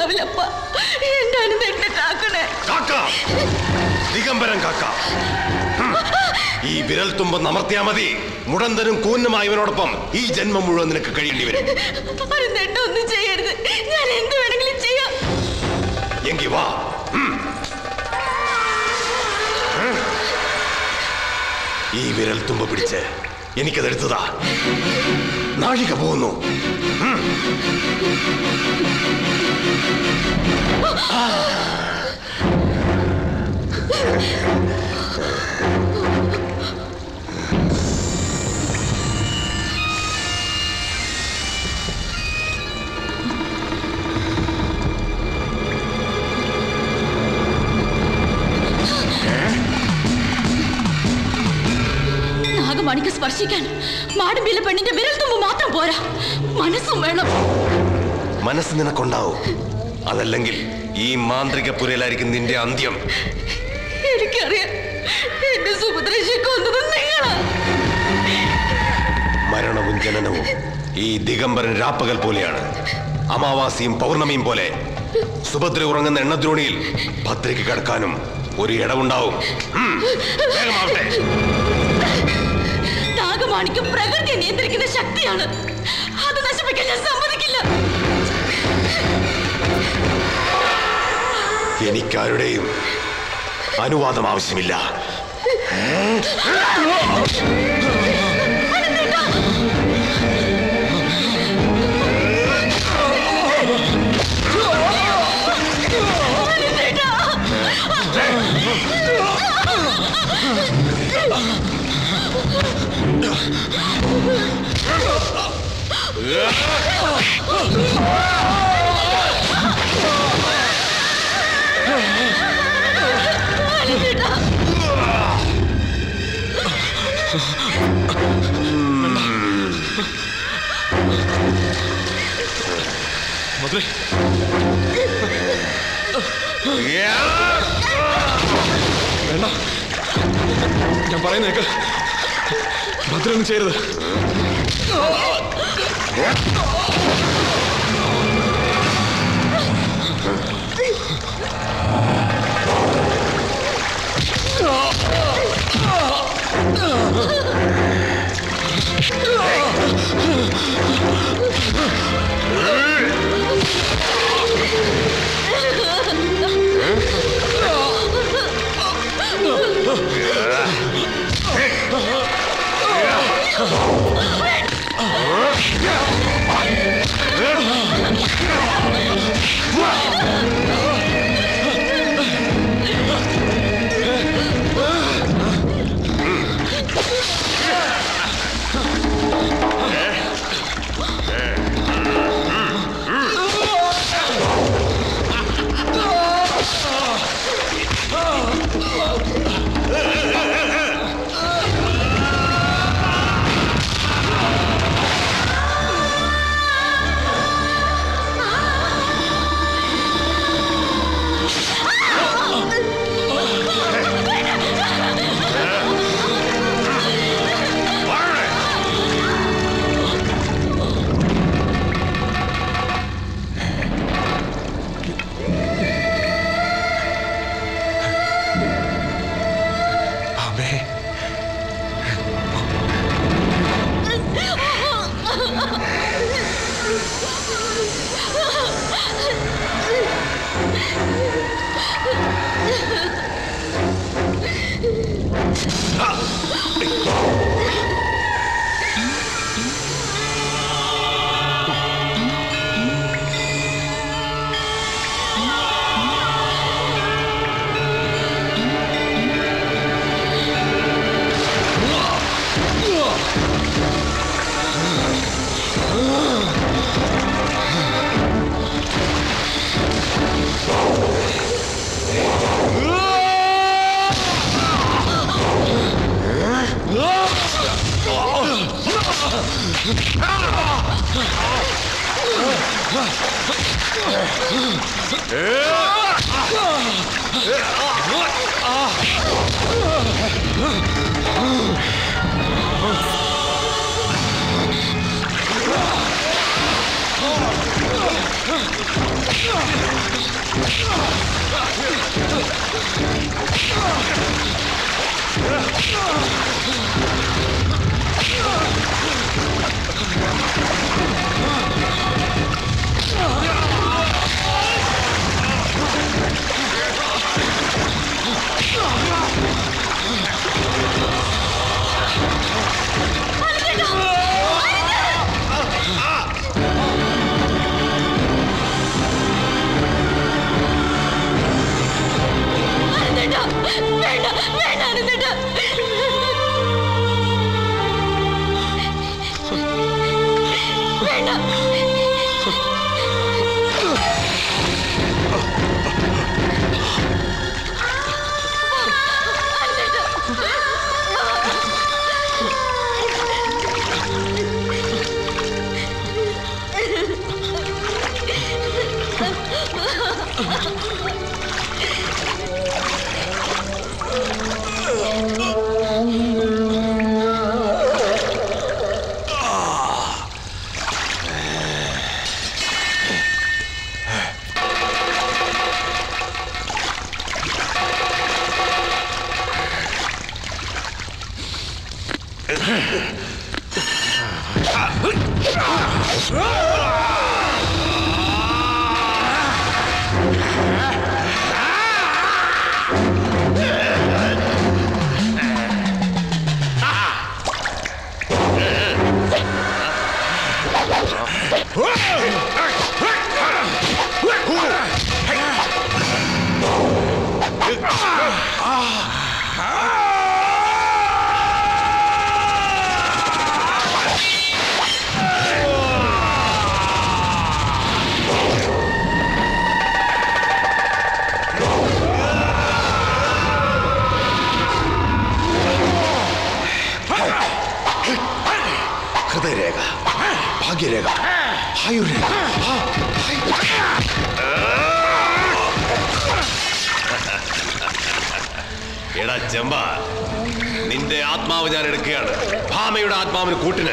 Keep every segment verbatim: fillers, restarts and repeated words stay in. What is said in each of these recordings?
മനസ്സിലാവില്ലപ്പ. എന്റെ അനുദേട്ടനെ കാക്കണേ. ദിഗംബരൻ കാക്ക, ഈ വിരൽ തുമ്പം നമർത്തിയാ മതി. മുടന്തനും കൂന്നുമായി ഇവനോടൊപ്പം ഈ ജന്മം മുഴുവൻ നിനക്ക് കഴിയേണ്ടി വരും. അനുദേട്ട ഒന്നും ചെയ്യരുത്, ഞാൻ എന്ത് വേണമെങ്കിലും ചെയ്യാം. എങ്കി വാ. ഈ വിരൽ തുമ്പ പിടിച്ച് എനിക്കതെടുത്തതാ. നാഴിക പോകുന്നു. നാഗമണിക്ക് സ്പർശിക്കാൻ മാടമ്പിയിലെ പെണ്ണിന്റെ വിരൽ തുമ്പ് മാത്രം പോരാ, മനസ്സും വേണം. മനസ്സ് നിനക്കുണ്ടാവും, അതല്ലെങ്കിൽ ഈ മാന്ത്രിക പുരയിലായിരിക്കും നിന്റെ അന്ത്യം. എനിക്കറിയാം, എന്റെ സുഭദ്രേശയെ കൊന്നത് നിങ്ങളാ. മരണവും ജനനവും ഈ ദിഗംബരൻ രാപ്പകൽ പോലെയാണ്, അമാവാസിയും പൗർണമിയും പോലെ. സുഭദ്ര ഉറങ്ങുന്ന എണ്ണദ്രോണിയിൽ ഭദ്രയ്ക്ക് കിടക്കാനും ഒരു ഇടവുണ്ടാവും. നാഗമാണിക്ക് പ്രകൃതിയെ നിയന്ത്രിക്കുന്ന ശക്തിയാണ്, അത് നശിപ്പിക്കാൻ ഞാൻ സമ്മതിക്കില്ല. എനിക്കാരുടെയും അനുവാദം ആവശ്യമില്ല. മധുരേ, വേണ്ട, ഞാൻ പറയുന്നേക്ക്. ഭദ്ര ഒന്നും ചെയ്യരുത്. എടാ ചെമ്പ, നിന്റെ ആത്മാവ് ഞാൻ എടുക്കുകയാണ്, ഭാമയുടെ ആത്മാവിന് കൂട്ടിന്.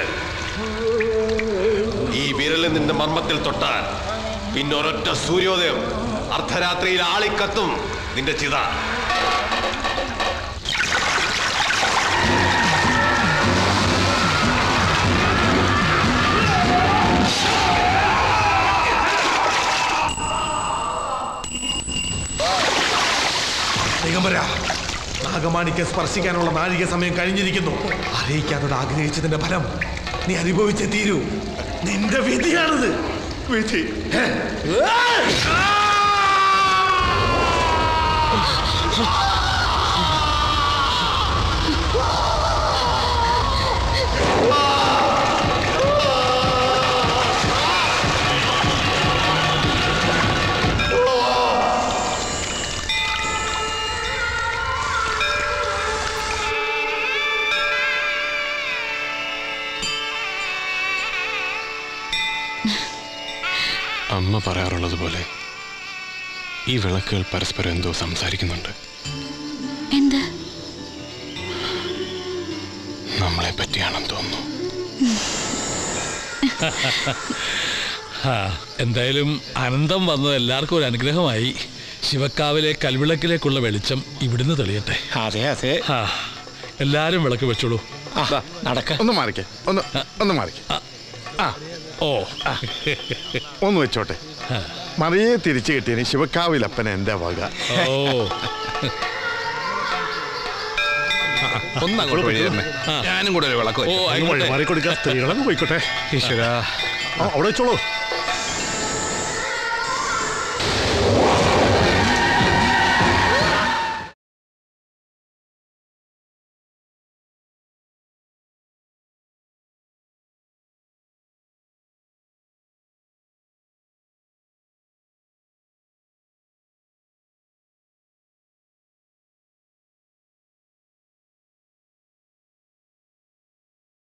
ഈ വിരലിൽ നിന്റെ മർമ്മത്തിൽ തൊട്ടാൽ പിന്നെ ഒരൊറ്റ സൂര്യോദയം, അർദ്ധരാത്രിയിൽ ആളിക്കത്തും നിന്റെ ചിത. നാഗമാണിക്ക് സ്പർശിക്കാനുള്ള നാഴിക സമയം കഴിഞ്ഞിരിക്കുന്നു. അറിയിക്കാനോട് ആഗ്രഹിച്ചതിന്റെ ഫലം നീ അനുഭവിച്ചേ തീരൂ. നിന്റെ വിധിയാണിത്. വിധി അമ്മ പറയാറുള്ളത് പോലെ ഈ വിളക്കുകൾ പരസ്പരം എന്തോ സംസാരിക്കുന്നുണ്ട്. എന്ത്? നമ്മളെ പറ്റിയാണെന്ന് തോന്നുന്നു. എന്തായാലും അനന്തം വന്നത് എല്ലാവർക്കും ഒരു അനുഗ്രഹമായി. ശിവക്കാവിലെ കൽവിളക്കിലേക്കുള്ള വെളിച്ചം ഇവിടുന്ന് തെളിയട്ടെ. അതെ അതെ. എല്ലാരും വിളക്ക് വെച്ചോളൂ. നടക്ക. ഒന്ന് മാറിക്കേ, ഒന്ന് ഒന്ന് മാറിക്കേ. ആ ഓ ഒന്ന് വെച്ചോട്ടെ. മറിയെ തിരിച്ചു കിട്ടിയതിന് ശിവക്കാവിലപ്പന എന്റെ വക. ഓ ഞാനും കൂടെ ഒരു വിളക്ക് മാറിക്കൊടുക്ക. സ്ത്രീകളങ്ങ് പോയിക്കോട്ടെ. ഈശ്വര, അവിടെ വെച്ചോളൂ.